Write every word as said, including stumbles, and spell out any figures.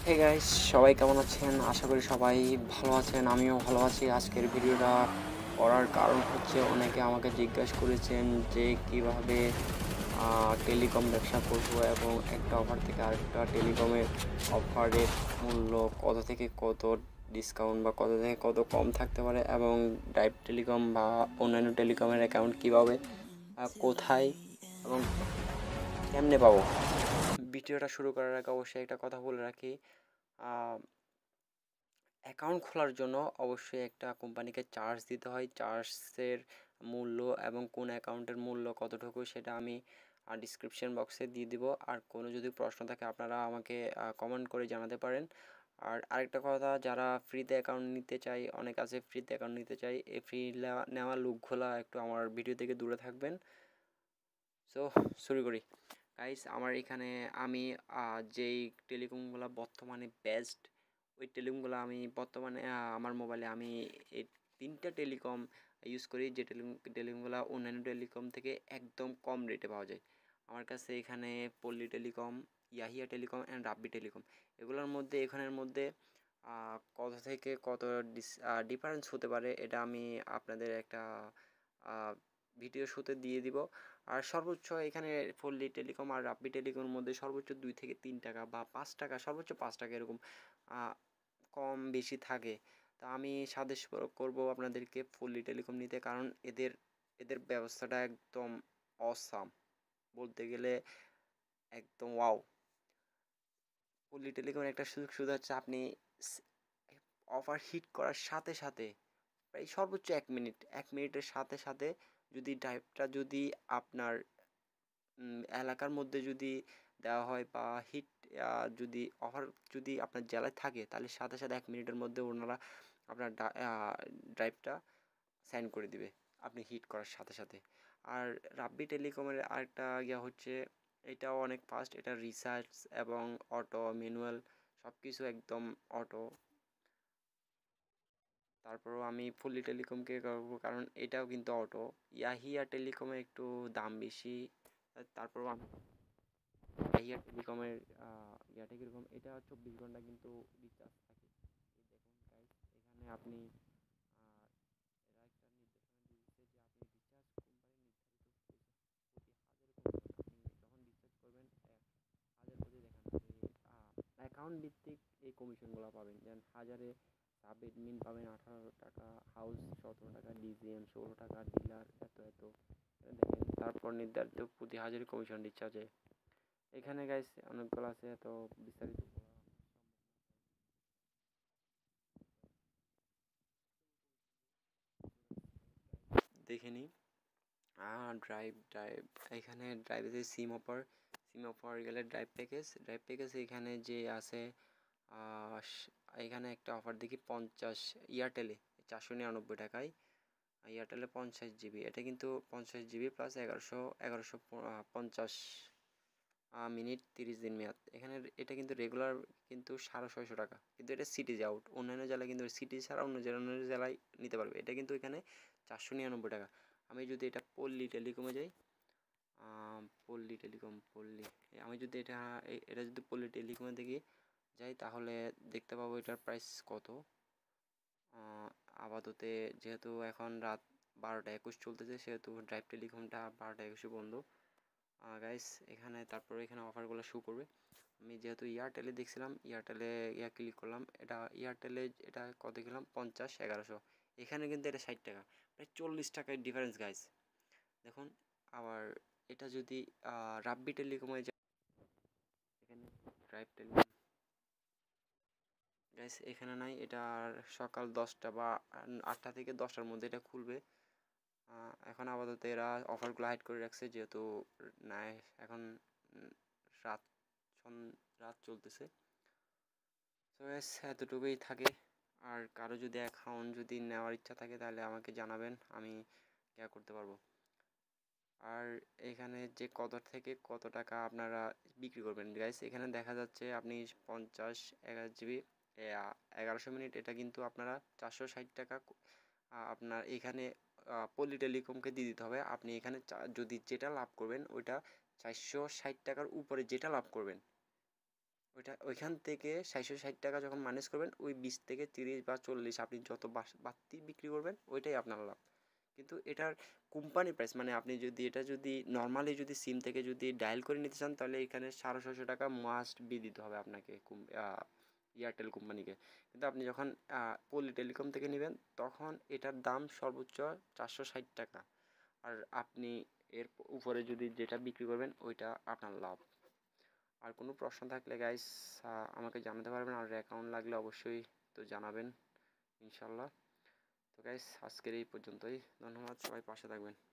Hey guys, সবাই কেমন আছেন? আশা করি সবাই ভালো আছেন। আমিও ভালো আছি। আজকের ভিডিওটা করার কারণ হচ্ছে, অনেকে আমাকে জিজ্ঞাসা করেছেন যে কিভাবে টেলিকম ব্যবসা করব এবং একটা অফার থেকে আরেকটা টেলিকমের অফারের মূল্য কত থেকে কত ডিসকাউন্ট বা কত থেকে কত কম থাকতে পারে, এবং ড্রাইভ টেলিকম বা অন্যান্য টেলিকমের অ্যাকাউন্ট কীভাবে, কোথায় এবং কেমনে পাবো। ভিডিওটা শুরু করার আগে অবশ্যই একটা কথা বলে রাখি, অ্যাকাউন্ট খোলার জন্য অবশ্যই একটা কোম্পানিকে চার্জ দিতে হয়। চার্জের মূল্য এবং কোন অ্যাকাউন্টের মূল্য কতটুকু সেটা আমি ডিসক্রিপশন বক্সে দিয়ে দিব। আর কোনো যদি প্রশ্ন থাকে আপনারা আমাকে কমেন্ট করে জানাতে পারেন। আর আরেকটা কথা, যারা ফ্রিতে অ্যাকাউন্ট নিতে চাই, অনেক আছে ফ্রিতে অ্যাকাউন্ট নিতে চাই, এই ফ্রি নেওয়া লোকগুলা একটু আমার ভিডিও থেকে দূরে থাকবেন। সো শুরু করি গাইস। আমার এখানে আমি যেই টেলিকমগুলো বর্তমানে বেস্ট, ওই টেলিকমগুলো আমি বর্তমানে আমার মোবাইলে আমি এই তিনটা টেলিকম ইউজ করি, যে টেলিকম টেলিকমগুলো অন্যান্য টেলিকম থেকে একদম কম রেটে পাওয়া যায় আমার কাছে। এখানে Palli telecom, Yahiya telecom and Rabbi telecom, এগুলোর মধ্যে এখানের মধ্যে কত থেকে কত ডিফারেন্স হতে পারে এটা আমি আপনাদের একটা ভিডিও শুতে দিয়ে দিব। আর সর্বোচ্চ এখানে পল্লী টেলিকম আর রাব্বি টেলিকমের মধ্যে সর্বোচ্চ দুই থেকে তিন টাকা বা পাঁচ টাকা, সর্বোচ্চ পাঁচ টাকা এরকম কম বেশি থাকে। তা আমি সাজেস্ট করব আপনাদেরকে পল্লী টেলিকম নিতে, কারণ এদের এদের ব্যবস্থাটা একদম অসাম, বলতে গেলে একদম ওয়াও। পল্লী টেলিকমের একটা সুযোগ সুবিধা হচ্ছে, আপনি অফার হিট করার সাথে সাথে প্রায় সর্বোচ্চ এক মিনিট এক মিনিটের সাথে সাথে যদি ড্রাইভটা যদি আপনার এলাকার মধ্যে যদি দেওয়া হয় বা হিট যদি অফার যদি আপনার জেলায় থাকে, তাহলে সাথে সাথে এক মিনিটের মধ্যে ওনারা আপনার ড্রাইভটা সেন্ড করে দিবে আপনি হিট করার সাথে সাথে। আর রাব্বি টেলিকমের আরেকটা ইয়া হচ্ছে, এটাও অনেক ফাস্ট। এটা রিসার্চ এবং অটো ম্যানুয়াল সব কিছু একদম অটো। তারপরও আমি ফুললি টেলিকমকে করবো, কারণ এটাও কিন্তু অটো। ইয়াহিয়া টেলিকমে একটু দাম বেশি, তারপরও আমি ইয়াহিয়া টেলিকমের ইয়াটা কীরকম, এটা চব্বিশ ঘন্টা কিন্তু রিচার্জ থাকে। দেখুন গাইস, এখানে আপনি এরা একটা নির্দেশনা দিয়েছে যে আপনি রিচার্জ কোম্পানি নির্ধারিত আপনি যখন রিচার্জ করবেন এক হাজার করে, দেখেন আপনি অ্যাকাউন্ট ভিত্তিক এই কমিশনগুলো পাবেন। যেমন হাজারে সাব এডমিন পাবেন আঠারো টাকা, হাউস সতেরো টাকা, ডিজিএম ষোলো টাকা, ডিলার এত এত দেখেন। তারপর নির্ধারিত প্রতি হাজারে কমিশন রিচার্জে। এখানে গাইস অনেকগুলো আছে, এত বিস্তারিত দেখে নিই। ড্রাইভ ড্রাইভ এখানে ড্রাইভে সিম অফার, সিম অফার গেলে ড্রাইভ প্যাকেজ, ড্রাইভ প্যাকেজ এখানে যে আছে, এখানে একটা অফার দেখি পঞ্চাশ, এয়ারটেলে চারশো নিরানব্বই টাকায় এয়ারটেলে পঞ্চাশ জিবি, এটা কিন্তু পঞ্চাশ জিবি প্লাস এগারোশো এগারোশো পঞ্চাশ মিনিট তিরিশ দিন মেয়াদ। এখানে এটা কিন্তু রেগুলার কিন্তু সাড়ে ছয়শো টাকা, কিন্তু এটা সিটিজ আউট। অন্যান্য জেলায় কিন্তু সিটি ছাড়া অন্য অন্য জেলায় নিতে পারবে। এটা কিন্তু এখানে চারশো নিরানব্বই টাকা। আমি যদি এটা পল্লী টেলিকমে যাই, পল্লী টেলিকম পল্লী আমি যদি এটা এটা যদি পল্লী টেলিকমে দেখি যাই, তাহলে দেখতে পাবো এটার প্রাইস কত। আপাতত যেহেতু এখন রাত বারোটা একুশ চলতেছে, সেহেতু ড্রাইভ টেলিকমটা বারোটা একুশে বন্ধ গাইস। এখানে তারপরে এখানে অফারগুলো শো করবে। আমি যেহেতু এয়ারটেলে দেখছিলাম, এয়ারটেলে ইয়া ক্লিক করলাম, এটা এয়ারটেলে এটা কত গেলাম পঞ্চাশ এগারোশো, এখানে কিন্তু এটা ষাট টাকা, প্রায় চল্লিশ টাকার ডিফারেন্স গাইস দেখুন। আবার এটা যদি রাব্বি টেলিকমে যায়, এখানে ড্রাইভ টেলিকম গাইস এখানে নাই, এটা সকাল দশটা বা আটটা থেকে দশটার মধ্যে এটা খুলবে। এখন আপাতত এরা অফারগুলো হাইড করে রাখছে, যেহেতু নাই এখন রাত রাত চলতেছে। তো ব্যাস এতটুকুই থাকে। আর কারো যদি অ্যাকাউন্ট যদি নেওয়ার ইচ্ছা থাকে, তাহলে আমাকে জানাবেন, আমি ইয়া করতে পারবো। আর এখানে যে কত থেকে কত টাকা আপনারা বিক্রি করবেন গাইস, এখানে দেখা যাচ্ছে আপনি পঞ্চাশ এগারো জিবি এগারোশো মিনিট, এটা কিন্তু আপনারা চারশো ষাট টাকা আপনার এখানে পল্লী টেলিকমকে দিয়ে দিতে হবে। আপনি এখানে যদি যেটা লাভ করবেন ওইটা চারশো ষাট টাকার উপরে যেটা লাভ করবেন ওইটা ওইখান থেকে সাতশো ষাট টাকা যখন মাইনাস করবেন ওই বিশ থেকে তিরিশ বা চল্লিশ আপনি যত বাড়তি বিক্রি করবেন ওইটাই আপনার লাভ। কিন্তু এটার কোম্পানি প্রাইস মানে আপনি যদি এটা যদি নর্মালি যদি সিম থেকে যদি ডায়াল করে নিতে চান তাহলে এখানে সাড়ে ছশো টাকা মাস্ট বি দিতে হবে আপনাকে এয়ারটেল কোম্পানিকে। কিন্তু আপনি যখন পল্লী টেলিকম থেকে নেবেন তখন এটার দাম সর্বোচ্চ চারশো ষাট টাকা। আর আপনি এর উপরে যদি যেটা বিক্রি করবেন ওইটা আপনার লাভ। আর কোনো প্রশ্ন থাকলে গাইস আমাকে জানাতে পারবেন, আর অ্যাকাউন্ট লাগলে অবশ্যই তো জানাবেন ইনশাল্লাহ। তো গাইস আজকের এই পর্যন্তই, ধন্যবাদ, সবাই পাশে থাকবেন।